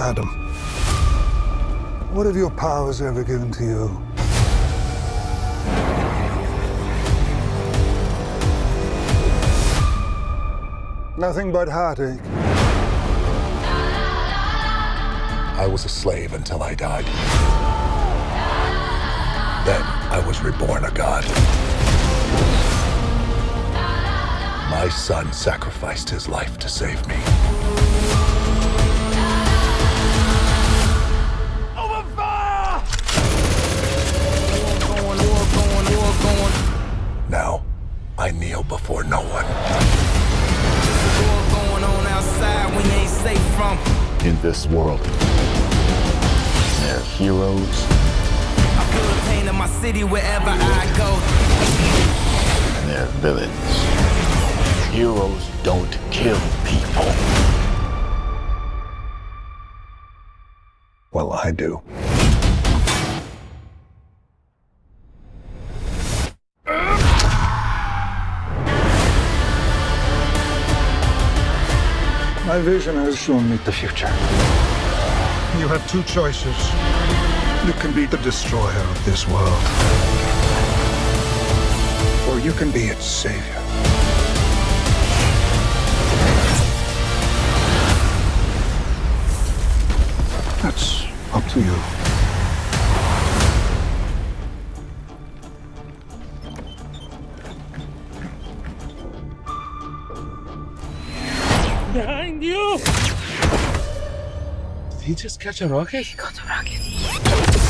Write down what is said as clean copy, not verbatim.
Adam, what have your powers ever given to you? Nothing but heartache. I was a slave until I died. Then I was reborn a god. My son sacrificed his life to save me. Open fire! War going. Now, I kneel before no one. War going on outside when you ain't safe from. In this world, there are heroes. I feel the pain of my city wherever I go. And there are villains. Heroes don't kill people. Well, I do. My vision has shown me the future. You have two choices. You can be the destroyer of this world, or you can be its savior. That's up to you. Behind you! Did he just catch a rocket? He got a rocket.